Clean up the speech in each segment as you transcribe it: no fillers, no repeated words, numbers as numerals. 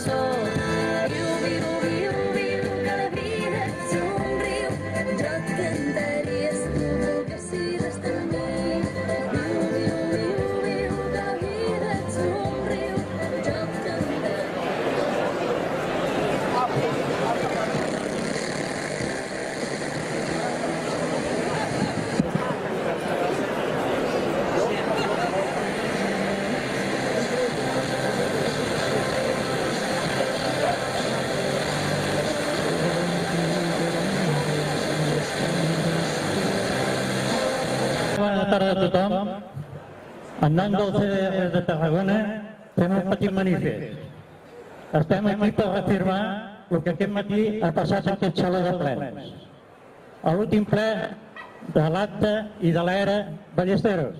sol. Viu, viu, viu, viu, que la vida ets un riu. Jo et cantaria si tu volguessis estar amb mi. Viu, viu, viu, viu, que la vida ets un riu. Jo et cantaria. Bona tarda a tothom. En nom del CDR de Tarragona fem un petit manifest. Estem aquí per reafirmar el que aquest matí ha passat en aquest saló de plens. A l'últim ple de l'acte i de l'era Ballesteros.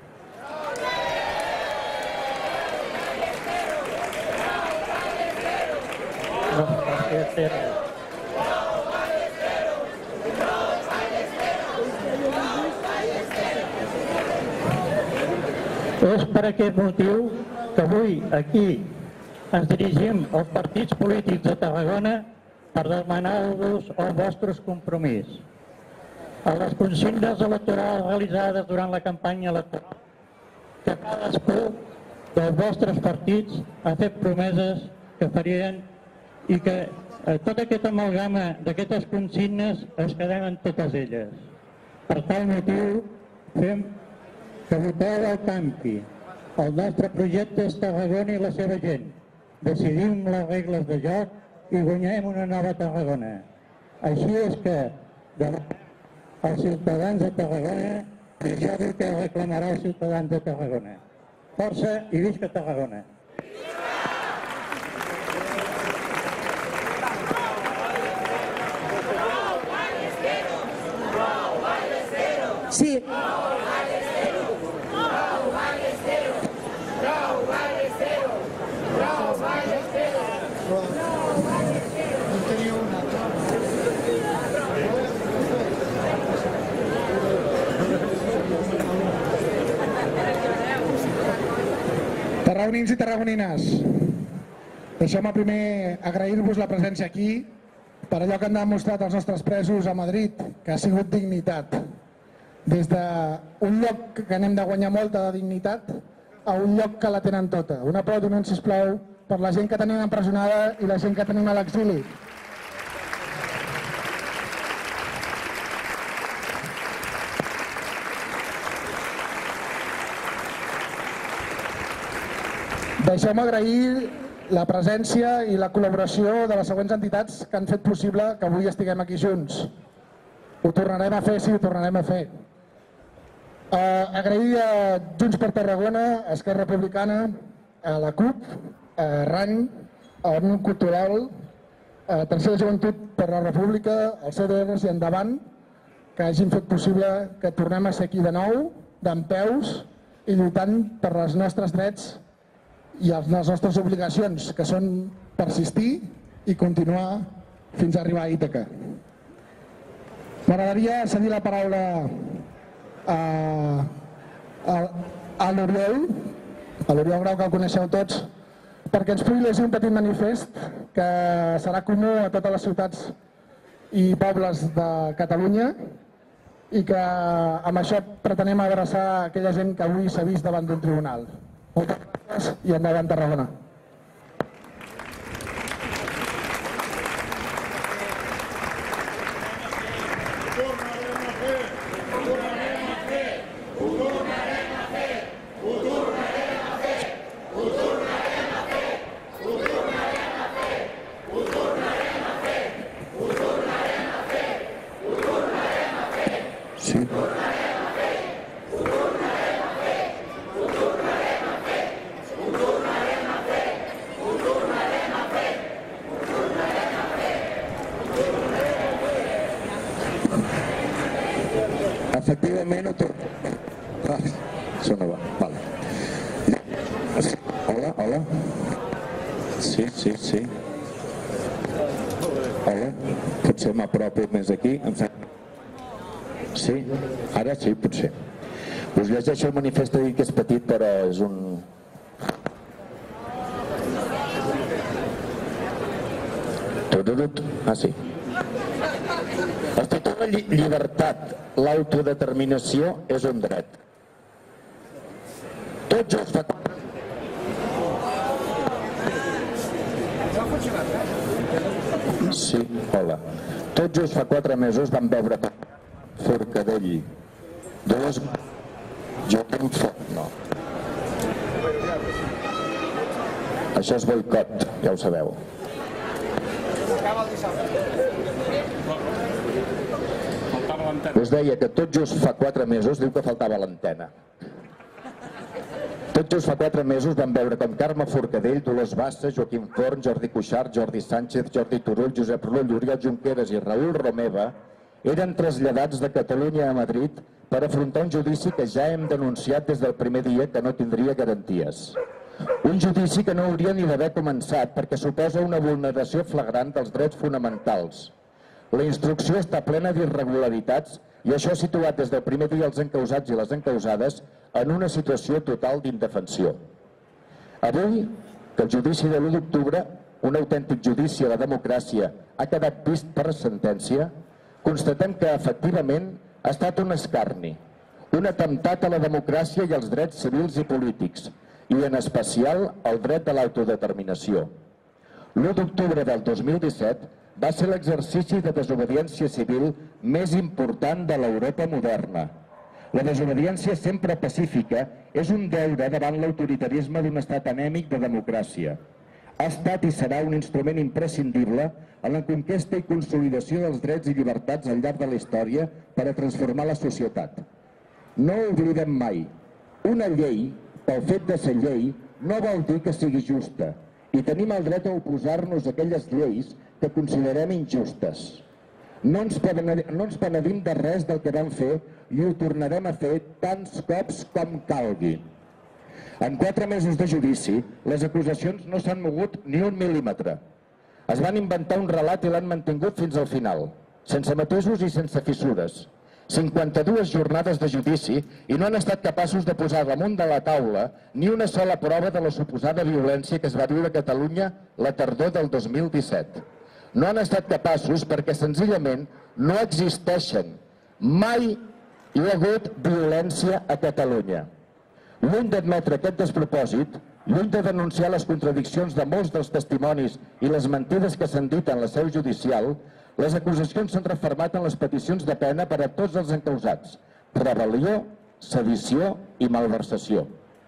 És per aquest motiu que avui aquí ens dirigim als partits polítics de Tarragona per demanar-vos el vostre compromís. A les consignes electorals realitzades durant la campanya electoral, que cadascú dels vostres partits ha fet promeses que farien i que tota aquesta amalgama d'aquestes consignes es quedaran totes elles. Per tal motiu, fem que voteu el canvi. El nostre projecte és Tarragona i la seva gent. Decidim les regles de joc i guanyem una nova Tarragona. Així és que, davant els ciutadans de Tarragona, jo dic que reclamarà els ciutadans de Tarragona. Força i visca Tarragona! Sí. Tarragonins i tarragonines, deixeu-me primer agrair-vos la presència aquí per allò que han demostrat els nostres presos a Madrid, que ha sigut dignitat. Des d'un lloc que anem de guanyar molta de dignitat a un lloc que la tenen tota. Un aplaudiment, sisplau, per la gent que tenim empresonada i la gent que tenim a l'exili. Deixeu-me agrair la presència i la col·laboració de les següents entitats que han fet possible que avui estiguem aquí junts. Ho tornarem a fer, sí, ho tornarem a fer. Agrair a Junts per Tarragona, a Esquerra Republicana, a la CUP, a RAN, a Òmnium Cultural, a Tercera Joventut per la República, al CDR i Endavant, que hagin fet possible que tornem a ser aquí de nou, dempeus i lluitant per els nostres drets i les nostres obligacions, que són persistir i continuar fins a arribar a Ítaca. M'agradaria cedir la paraula a l'Oriol Grau, que el coneixeu tots, perquè ens pugui llegir un petit manifest que serà comú a totes les ciutats i pobles de Catalunya i que amb això pretenem abraçar aquella gent que avui s'ha vist davant d'un tribunal. Moltes gràcies i endavant Tarragona. Efectivament, això no va. Vale. Hola, hola. Sí. Hola, potser m'apropo més aquí. Sí, ara sí, potser. Us llegeixo el manifest aquí, que és petit, però és un... Ah, sí. Estatut de llibertat, l'autodeterminació és un dret. Tot just fa... Sí, hola. Tot just fa 4 mesos vam veure Forcadell, Dolors... Joaquim Forn, no. Això és boicot, ja ho sabeu. Us deia que tot just fa 4 mesos, diu que faltava l'antena. Tot just fa 4 mesos vam veure com Carme Forcadell, Dolors Bassa, Joaquim Forn, Jordi Cuixart, Jordi Sánchez, Jordi Turull, Josep Rull, Oriol Junqueras i Raül Romeva eren traslladats de Catalunya a Madrid per afrontar un judici que ja hem denunciat des del primer dia que no tindria garanties. Un judici que no hauria ni d'haver començat perquè suposa una vulneració flagrant dels drets fonamentals. La instrucció està plena d'irregularitats i això ha situat des del primer dia els encausats i les encausades en una situació total d'indefensió. Avui, que el judici de l'1 d'octubre, un autèntic judici a la democràcia, ha quedat vist per sentència, constatem que efectivament ha estat un escarni, un atemptat a la democràcia i als drets civils i polítics, i en especial el dret a l'autodeterminació. L'1 d'octubre del 2017 va ser l'exercici de desobediència civil més important de l'Europa moderna. La desobediència sempre pacífica és un deure davant l'autoritarisme d'un estat anèmic de democràcia. Ha estat i serà un instrument imprescindible en la conquesta i consolidació dels drets i llibertats al llarg de la història per a transformar la societat. No ho oblidem mai. Una llei, pel fet de ser llei, no vol dir que sigui justa i tenim el dret a oposar-nos a aquelles lleis que considerem injustes. No ens penedim de res del que vam fer i ho tornarem a fer tants cops com calgui. En 4 mesos de judici, les acusacions no s'han mogut ni un mil·límetre. Es van inventar un relat i l'han mantingut fins al final, sense matisos i sense fissures. 52 jornades de judici i no han estat capaços de posar damunt de la taula ni una sola prova de la suposada violència que es va viure a Catalunya la tardor del 2017. No han estat capaços perquè senzillament no existeixen. Mai hi ha hagut violència a Catalunya. Lluny d'admetre aquest despropòsit, lluny de denunciar les contradiccions de molts dels testimonis i les mentides que s'han dit en la seu judicial, les acusacions s'han refermat en les peticions de pena per a tots els encausats: rebel·lió, sedició i malversació.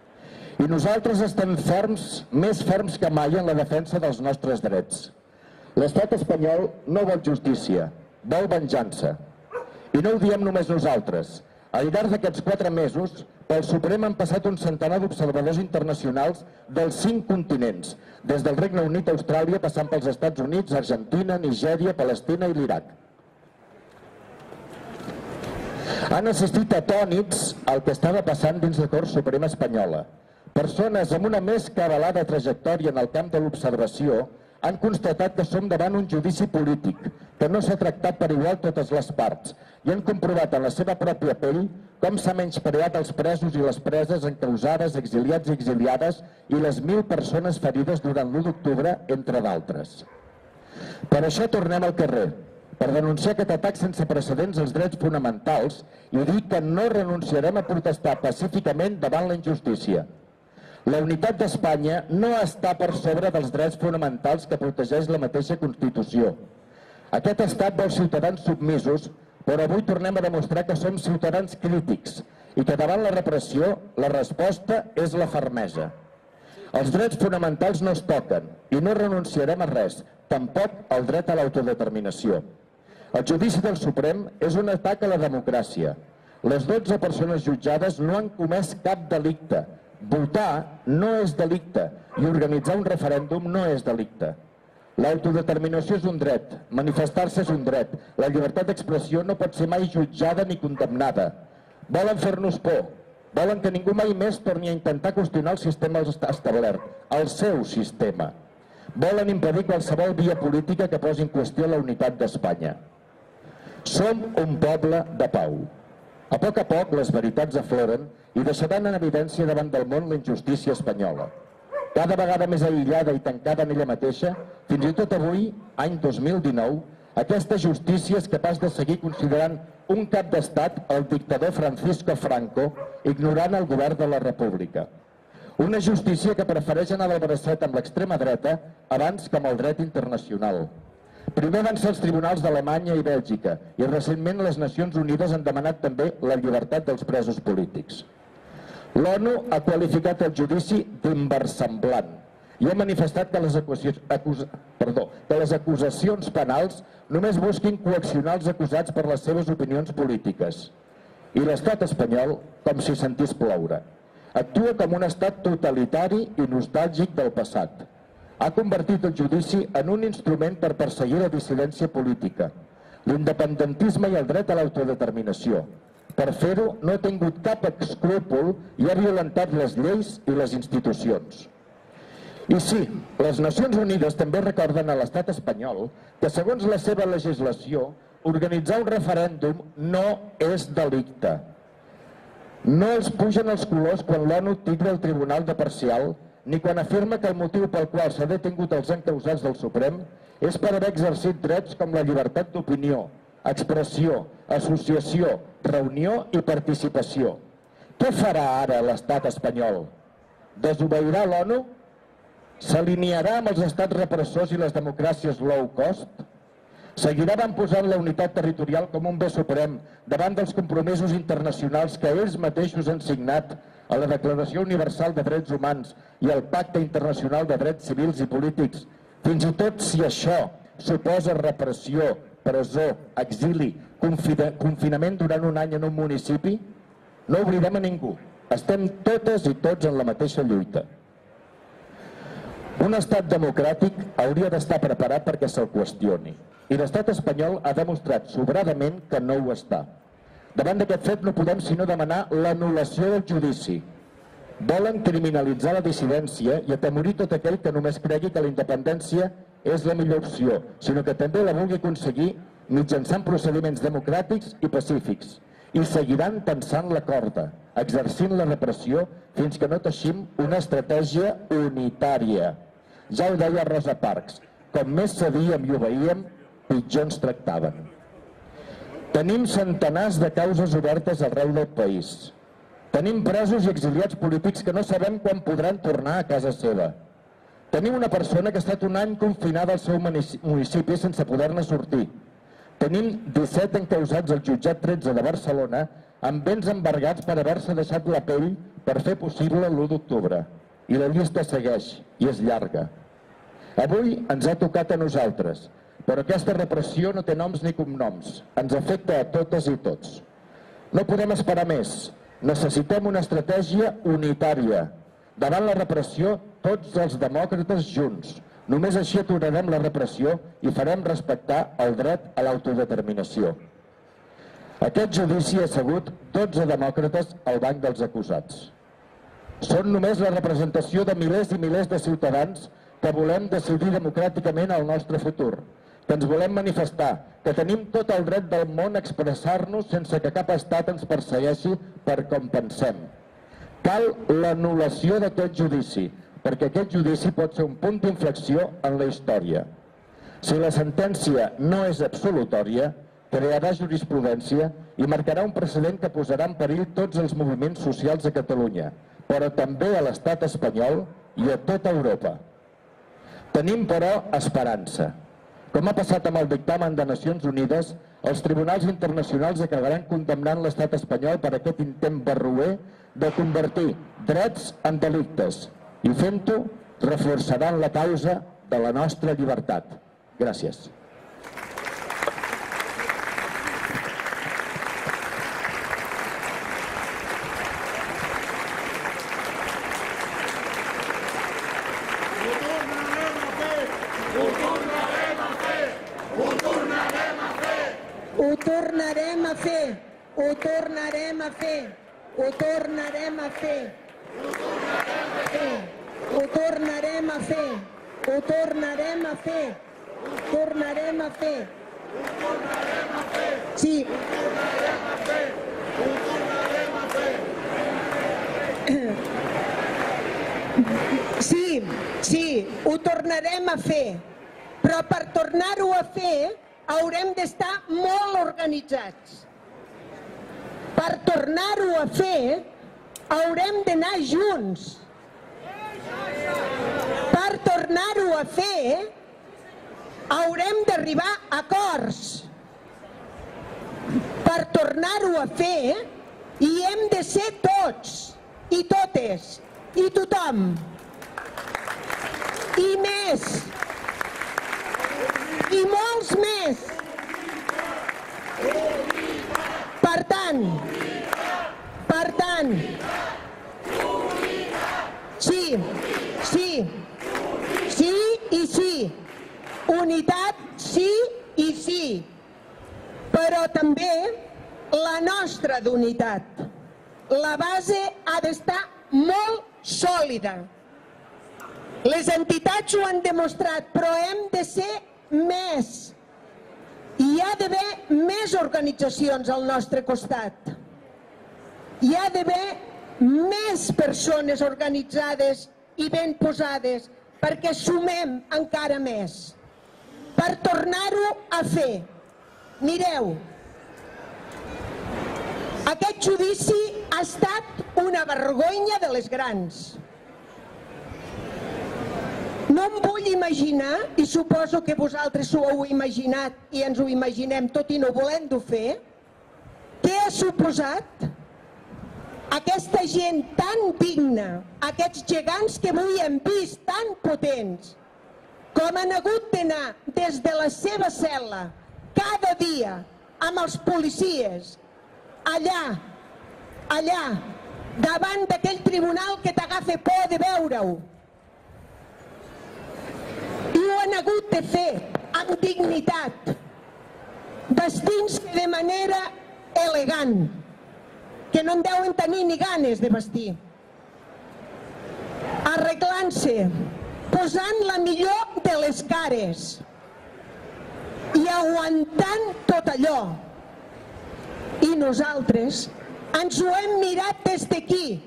I nosaltres estem ferms, més ferms que mai en la defensa dels nostres drets. L'estat espanyol no vol justícia, vol venjança. I no ho diem només nosaltres. Al llarg d'aquests 4 mesos, pel Suprem han passat un centenar d'observadors internacionals dels 5 continents, des del Regne Unit a Austràlia, passant pels Estats Units, Argentina, Nigèria, Palestina i l'Iraq. Han assistit atònits al que estava passant dins la Cort Suprema espanyola. Persones amb una més que avalada trajectòria en el camp de l'observació han constatat que som davant un judici polític, que no s'ha tractat per igual totes les parts, i han comprovat en la seva pròpia pell com s'ha menyspreat els presos i les preses encausades, exiliats i exiliades i les 1.000 persones ferides durant l'1 d'octubre, entre d'altres. Per això tornem al carrer, per denunciar aquest atac sense precedents als drets fonamentals i dir que no renunciarem a protestar pacíficament davant la injustícia. La unitat d'Espanya no està per sobre dels drets fonamentals que protegeix la mateixa Constitució. Aquest estat vol ciutadans submisos, però avui tornem a demostrar que som ciutadans crítics i que davant la repressió la resposta és la fermesa. Els drets fonamentals no es toquen i no renunciarem a res, tampoc al dret a l'autodeterminació. El judici del Suprem és un atac a la democràcia. Les 12 persones jutjades no han comès cap delicte. Votar no és delicte i organitzar un referèndum no és delicte. L'autodeterminació és un dret, manifestar-se és un dret, la llibertat d'expressió no pot ser mai jutjada ni condemnada. Volen fer-nos por, volen que ningú mai més torni a intentar qüestionar el sistema establert, el seu sistema. Volen impedir qualsevol via política que posi en qüestió la unitat d'Espanya. Som un poble de pau. A poc les veritats afloren i deixaran en evidència davant del món la injustícia espanyola. cada vegada més aïllada i tancada en ella mateixa, fins i tot avui, any 2019, aquesta justícia és capaç de seguir considerant un cap d'estat el dictador Francisco Franco, ignorant el govern de la República. Una justícia que prefereix anar del bracet amb l'extrema dreta abans que amb el dret internacional. Primer van ser els tribunals d'Alemanya i Bèlgica i recentment les Nacions Unides han demanat també la llibertat dels presos polítics. L'ONU ha qualificat el judici d'inversemblant i ha manifestat que les acusacions penals només busquin coaccionar els acusats per les seves opinions polítiques. I l'estat espanyol, com si sentís ploure, actua com un estat totalitari i nostàlgic del passat. Ha convertit el judici en un instrument per perseguir la dissidència política, l'independentisme i el dret a l'autodeterminació. Per fer-ho no ha tingut cap escrúpol i ha violentat les lleis i les institucions. I sí, les Nacions Unides també recorden a l'estat espanyol que, segons la seva legislació, organitzar un referèndum no és delicte. No els pugen els colors quan l'ONU titlla el Tribunal de Parcial, ni quan afirma que el motiu pel qual s'ha detingut els encausats del Suprem és per haver exercit drets com la llibertat d'opinió, expressió, associació, reunió i participació. Què farà ara l'estat espanyol? Desobeirà l'ONU? S'alinearà amb els estats repressors i les democràcies low cost? Seguirà posant la unitat territorial com un bé suprem davant dels compromisos internacionals que ells mateixos han signat a la Declaració Universal de Drets Humans i al Pacte Internacional de Drets Civils i Polítics, fins i tot si això suposa repressió, presó, exili, confinament durant un any en un municipi? No oblidem a ningú. Estem totes i tots en la mateixa lluita. Un estat democràtic hauria d'estar preparat perquè se'l qüestioni. I l'estat espanyol ha demostrat sobradament que no ho està. Davant d'aquest fet no podem sinó demanar l'anul·lació del judici. Volen criminalitzar la dissidència i atemorir tot aquell que només cregui que la independència és la millor opció, sinó que també la vulgui aconseguir mitjançant procediments democràtics i pacífics. I seguiran tensant la corda, exercint la repressió fins que no teixim una estratègia unitària. Ja ho deia Rosa Parks, com més sabíem i obeíem, pitjor ens tractaven. Tenim centenars de causes obertes arreu del país. Tenim presos i exiliats polítics que no sabem quan podran tornar a casa seva. Tenim una persona que ha estat un any confinada al seu municipi sense poder-ne sortir. Tenim 17 encausats al jutjat 13 de Barcelona amb béns embargats per haver-se deixat la pell per fer possible l'1 d'octubre. I la llista segueix, i és llarga. Avui ens ha tocat a nosaltres, però aquesta repressió no té noms ni cognoms. Ens afecta a totes i tots. No podem esperar més. Necessitem una estratègia unitària. Davant la repressió, tots els demòcrates junts. Només així aturarem la repressió i farem respectar el dret a l'autodeterminació. Aquest judici ha assegut 12 demòcrates al banc dels acusats. Són només la representació de milers i milers de ciutadans que volem decidir democràticament el nostre futur, que ens volem manifestar, que tenim tot el dret del món a expressar-nos sense que cap estat ens persegueixi per com pensem. Cal l'anul·lació d'aquest judici, perquè aquest judici pot ser un punt d'inflexió en la història. Si la sentència no és absolutòria, crearà jurisprudència i marcarà un precedent que posarà en perill tots els moviments socials a Catalunya, però també a l'estat espanyol i a tota Europa. Tenim, però, esperança. Com ha passat amb el dictamen de Nacions Unides, els tribunals internacionals acabaran condemnant l'estat espanyol per aquest intent barroer de convertir drets en delictes i fent-ho reforçaran la causa de la nostra llibertat. Gràcies. Ho tornarem a fer, ho tornarem a fer, ho tornarem a fer, ho tornarem a fer, ho tornarem a fer, ho tornarem a fer, sí. Ho tornarem a fer. Sí, ho tornarem a fer, però per tornar-ho a fer haurem d'estar molt organitzats. Per tornar-ho a fer haurem d'anar junts. Per tornar-ho a fer haurem d'arribar a acords. Per tornar-ho a fer hi hem de ser tots i totes i tothom. I més. I molts més. Per tant, sí i sí. Unitat sí i sí. Però també la nostra d'unitat. La base ha d'estar molt sòlida. Les entitats ho han demostrat, però hem de ser més. Hi ha d'haver més organitzacions al nostre costat. Hi ha d'haver més persones organitzades i ben posades perquè sumem encara més. Per tornar-ho a fer. Mireu, aquest judici ha estat una vergonya de les grans. No em vull imaginar, i suposo que vosaltres ho heu imaginat i ens ho imaginem tot i no volent-ho fer, què ha suposat aquesta gent tan digna, aquests gegants que avui hem vist tan potents, com han hagut d'anar des de la seva cel·la cada dia amb els policies, allà, davant d'aquell tribunal que t'agafa por de veure-ho. I ho han hagut de fer amb dignitat, vestint-se de manera elegant, que no en deuen tenir ni ganes de vestir, arreglant-se, posant la millor de les cares i aguantant tot allò. I nosaltres ens ho hem mirat des d'aquí.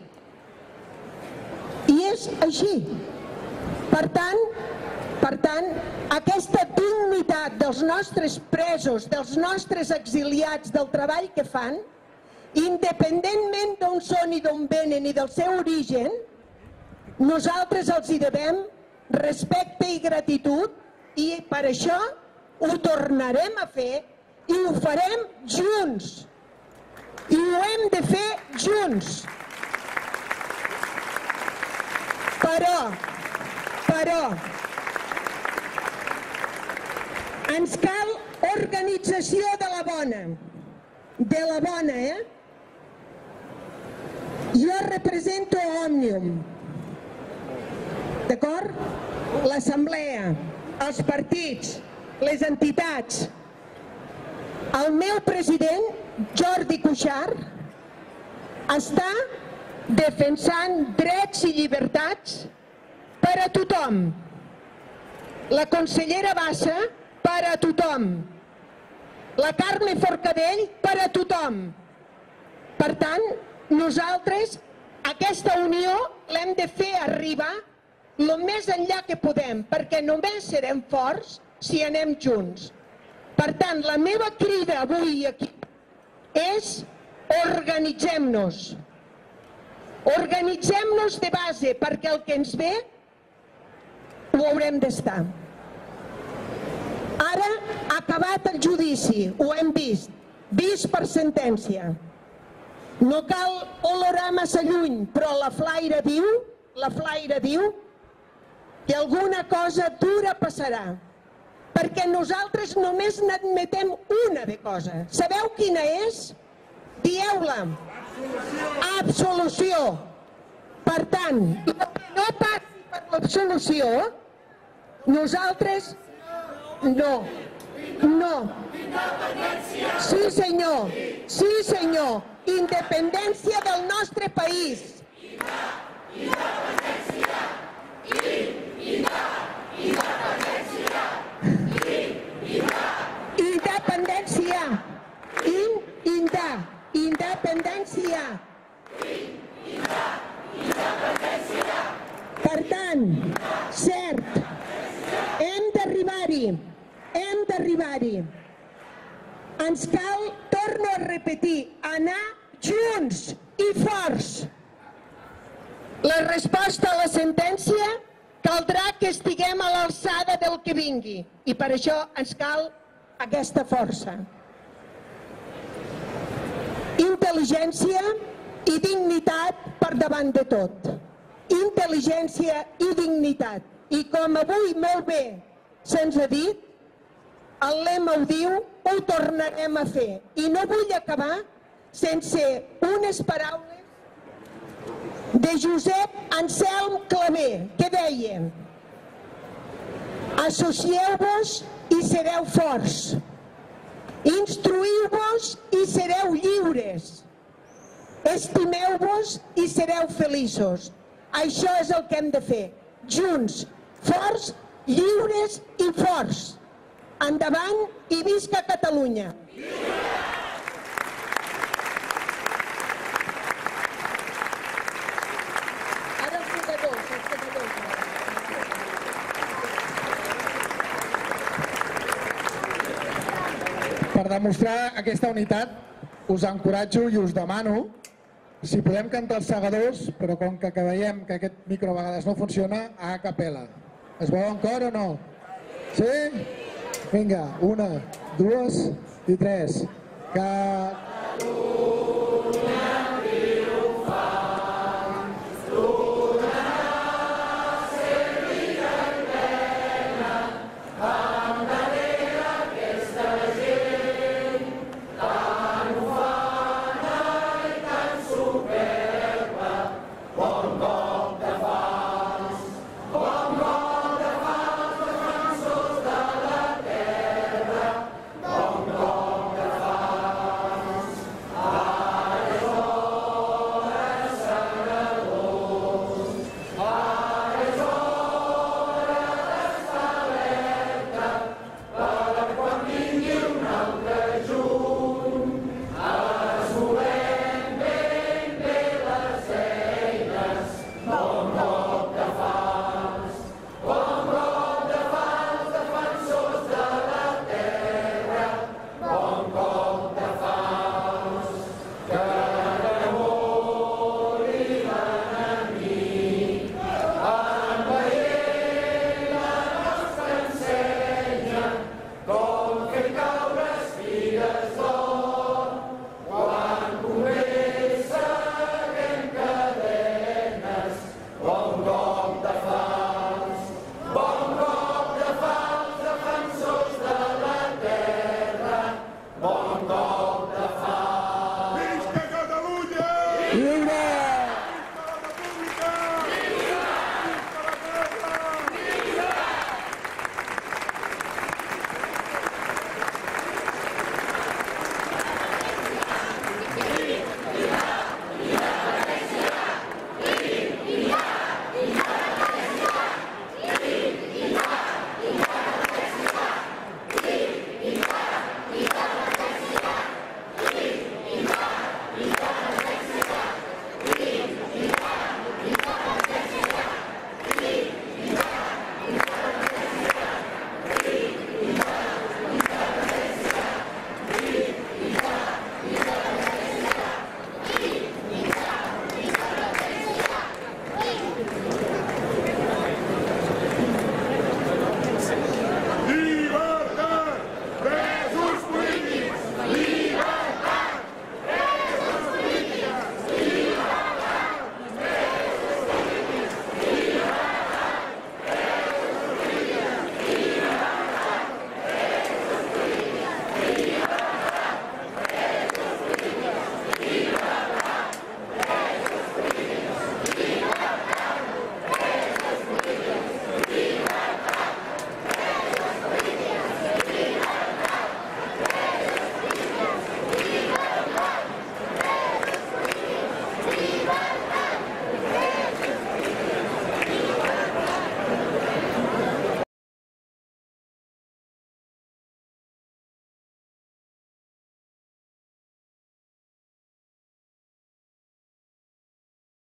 I és així. Per tant, aquesta dignitat dels nostres presos, dels nostres exiliats, del treball que fan, independentment d'on són i d'on venen i del seu origen, nosaltres els hi devem respecte i gratitud i per això ho tornarem a fer i ho farem junts. I ho hem de fer junts. Però, ens cal organització de la bona, Jo represento Òmnium, d'acord? L'assemblea, els partits, les entitats. El meu president, Jordi Cuixart, està defensant drets i llibertats per a tothom. La consellera Bassa, per a tothom. La Carme Forcadell, per a tothom. Per tant, nosaltres aquesta unió l'hem de fer arribar el més enllà que podem, perquè només serem forts si anem junts. Per tant, la meva crida avui aquí és organitzem-nos. Organitzem-nos de base, perquè el que ens ve ho haurem d'estar. Ara ha acabat el judici, ho hem vist per sentència. No cal olorar massa lluny, però la flaire diu que alguna cosa dura passarà, perquè nosaltres només n'admetem una de cosa. Sabeu quina és? Dieu-la. Absolució. Per tant, el que no passi per l'absolució, nosaltres no. Sí, senyor. Independència del nostre país. Independència. Per tant, tant, cert, hem d'arribar-hi, hem d'arribar-hi. Ens cal, torno a repetir, anar junts i forts. La resposta a la sentència caldrà que estiguem a l'alçada del que vingui i per això ens cal aquesta força. Intel·ligència i dignitat per davant de tot. Intel·ligència i dignitat. I com avui molt bé se'ns ha dit, el lema ho diu, ho tornarem a fer. I no vull acabar sense unes paraules de Josep Anselm Clavé, que deia: associeu-vos i sereu forts, instruïu-vos i sereu lliures, estimeu-vos i sereu feliços. Això és el que hem de fer, junts, forts, lliures i forts. Endavant i visca Catalunya! Per demostrar aquesta unitat, us encoratjo i us demano si podem cantar els segadors, però com que veiem que aquest micro a vegades no funciona, a capella. Es veu en cor o no? Sí? Vinga, 1, 2 i 3. Catalunya!